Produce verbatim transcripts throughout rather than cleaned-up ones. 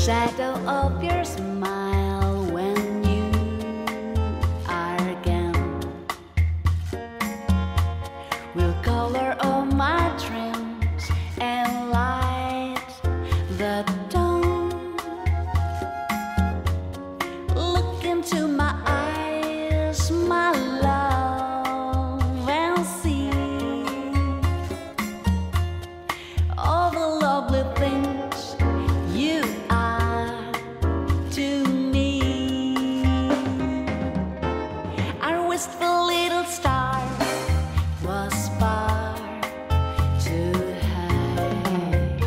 shadow of your smile when you are gone will color all my dreams and light the dawn. Look into my eyes, my love, and see all the lovely things you are to me. Our wistful little star was far too high.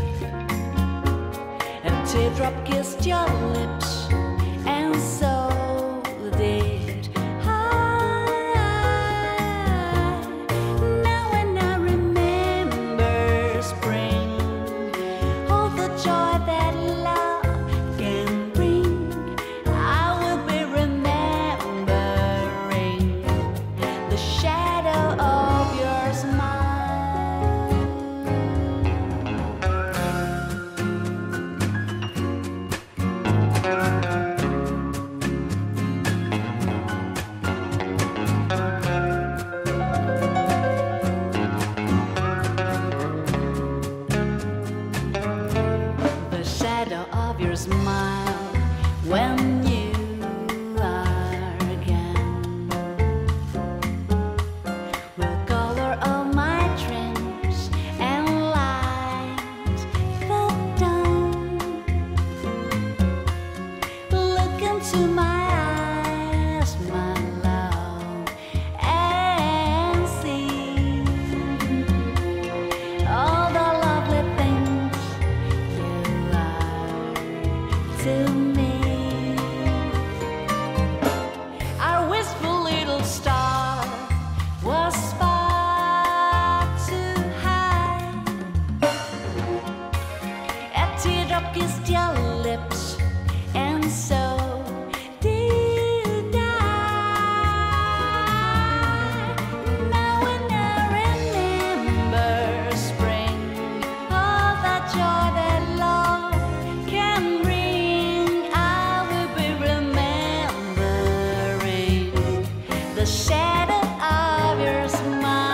A teardrop kissed your lips, and so did I. Now when I remember spring, all the joy that love can bring, I will be remembering the shadow of your smile. The shadow of your smile when you are gone will color all my dreams and light the dawn. Look into my eyes, my love, and see all the lovely things you are to me. Our wistful little star was far too high. A teardrop kissed your lips, and so did I. Now when I remember spring, all that joy that love can bring, I will be remembering the shadow of your smile.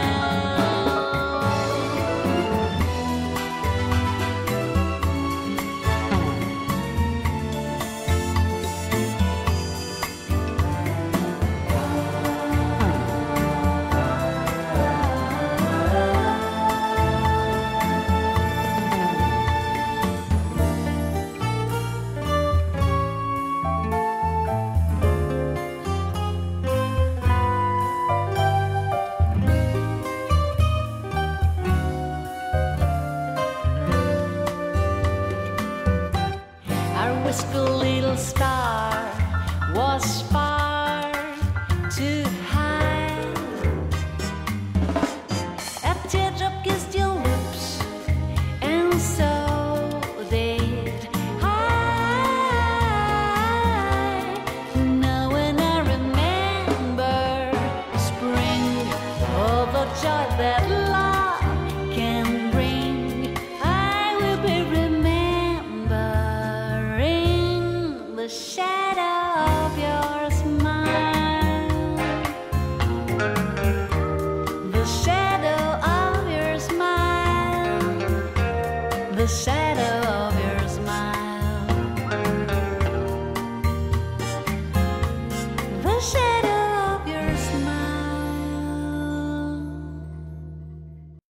Our wistful little star was far too high. A teardrop kissed your lips, and so did I. Now when I remember spring, all the joy that love can bring, I will be remembering the shadow of your smile. The shadow of your smile. The shadow